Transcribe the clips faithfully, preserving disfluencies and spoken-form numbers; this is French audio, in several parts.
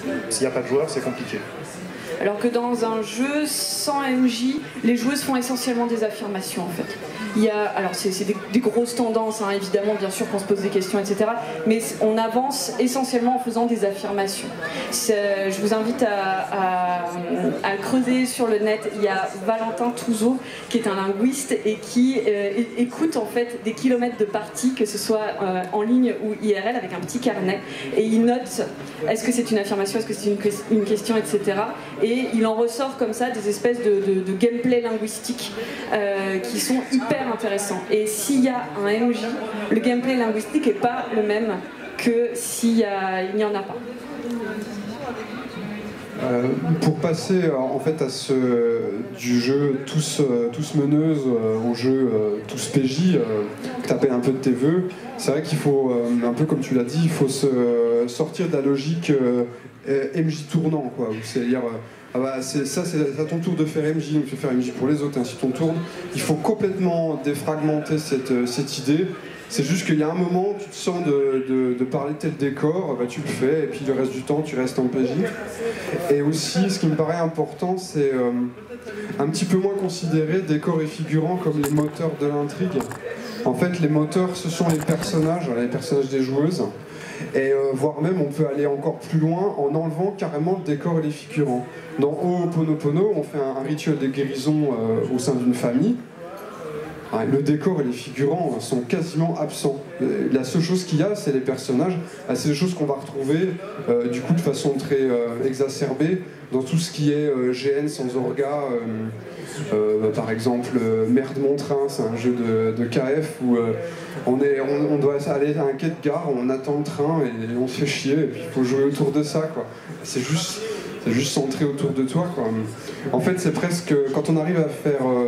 S'il n'y a pas de joueurs, c'est compliqué. Alors que dans un jeu sans M J, les joueuses font essentiellement des affirmations en fait. Il y a, alors c'est des, des grosses tendances, hein, évidemment, bien sûr qu'on se pose des questions, et cetera. Mais on avance essentiellement en faisant des affirmations. Je vous invite à, à, à creuser sur le net. Il y a Valentin Touzeau, qui est un linguiste et qui euh, écoute en fait des kilomètres de parties, que ce soit euh, en ligne ou I R L, avec un petit carnet. Et il note, est-ce que c'est une affirmation, est-ce que c'est une, une question, et cetera. Et il en ressort comme ça des espèces de, de, de gameplay linguistique euh, qui sont hyper intéressants. Et s'il y a un M J, le gameplay linguistique n'est pas le même que s'il n'y en a pas. Euh, pour passer euh, en fait à ce du jeu tous, euh, tous meneuses euh, au jeu euh, tous P J, euh, que tu appelles un peu de tes voeux, c'est vrai qu'il faut, euh, un peu comme tu l'as dit, il faut se euh, sortir de la logique euh, M J tournant, quoi. C'est-à-dire, euh, ah bah, ça c'est à ton tour de faire M J, donc tu fais faire M J pour les autres, ainsi ton tourne. Il faut complètement défragmenter cette, cette idée. C'est juste qu'il y a un moment, tu te sens de, de, de parler de tel décor, bah, tu le fais, et puis le reste du temps, tu restes en P J. Et aussi, ce qui me paraît important, c'est euh, un petit peu moins considérer décors et figurants comme les moteurs de l'intrigue. En fait, les moteurs, ce sont les personnages, les personnages des joueuses. Et euh, voire même, on peut aller encore plus loin en enlevant carrément le décor et les figurants. Dans Ho'oponopono, on fait un, un rituel de guérison euh, au sein d'une famille. Le décor et les figurants sont quasiment absents. La seule chose qu'il y a, c'est les personnages. C'est des choses qu'on va retrouver euh, du coup de façon très euh, exacerbée dans tout ce qui est euh, G N sans orga. Euh, euh, par exemple, euh, Merde mon train, c'est un jeu de, de K F où euh, on, est, on, on doit aller à un quai de gare, on attend le train et on se fait chier et puis il faut jouer autour de ça, quoi. C'est juste, c'est juste centré autour de toi, quoi. En fait, c'est presque quand on arrive à faire euh,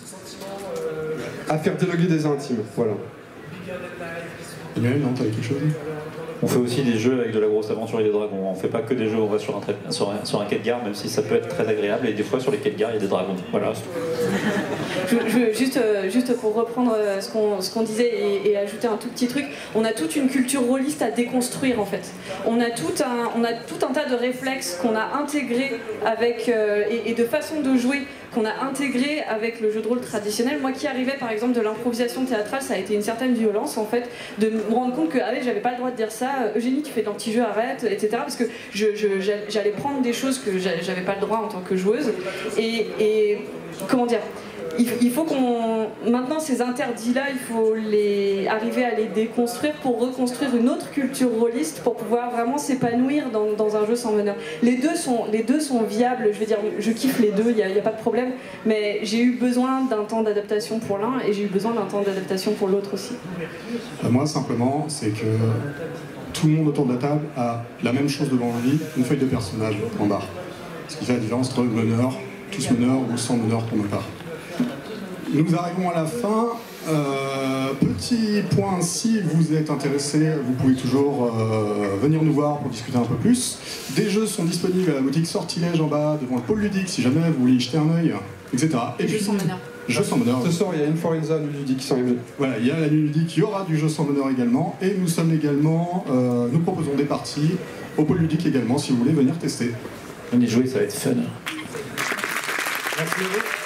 à faire dialoguer des intimes, voilà. Emmanuel, non, t'avais quelque chose ? On fait aussi des jeux avec de la grosse aventure et des dragons. On fait pas que des jeux où on va sur un, sur un, sur un quai de gare, même si ça peut être très agréable. Et des fois, sur les quais de gare, il y a des dragons. Voilà. Je, je, juste, juste pour reprendre ce qu'on ce qu'on disait et, et ajouter un tout petit truc, on a toute une culture rôliste à déconstruire en fait. On a tout un, on a tout un tas de réflexes qu'on a intégrés avec, euh, et, et de façons de jouer qu'on a intégré avec le jeu de rôle traditionnel. Moi qui arrivais par exemple de l'improvisation théâtrale, ça a été une certaine violence en fait, de me rendre compte que ah ouais, j'avais pas le droit de dire ça, Eugénie tu fais de l'anti-jeu, arrête, et cetera. Parce que je, je, j'allais prendre des choses que j'avais pas le droit en tant que joueuse. Et, et comment dire, il faut qu'on... Maintenant, ces interdits-là, il faut les... arriver à les déconstruire pour reconstruire une autre culture rôliste, pour pouvoir vraiment s'épanouir dans, dans un jeu sans meneur. Les deux sont, les deux sont viables, je veux dire, je kiffe les deux, il n'y a, a pas de problème, mais j'ai eu besoin d'un temps d'adaptation pour l'un et j'ai eu besoin d'un temps d'adaptation pour l'autre aussi. Euh, moi, simplement, c'est que tout le monde autour de la table a la même chose devant lui, une feuille de personnage en barre. Ce qui fait la différence entre meneur, tous meneurs ou sans meneur pour ma part. Nous arrivons à la fin. Euh, petit point, si vous êtes intéressé, vous pouvez toujours euh, venir nous voir pour discuter un peu plus. Des jeux sont disponibles à la boutique Sortilège en bas, devant le pôle ludique, si jamais vous voulez y jeter un œil, et cetera. Et jeux sans meneur. Jeux sans meneur. Ce soir, il y a une Forenza du ludique sans meneur. Voilà, il y a la nuit ludique, il y aura du jeu sans meneur également. Et nous sommes également, euh, nous proposons des parties au pôle ludique également, si vous voulez venir tester. Venez jouer, ça va être fun. Merci.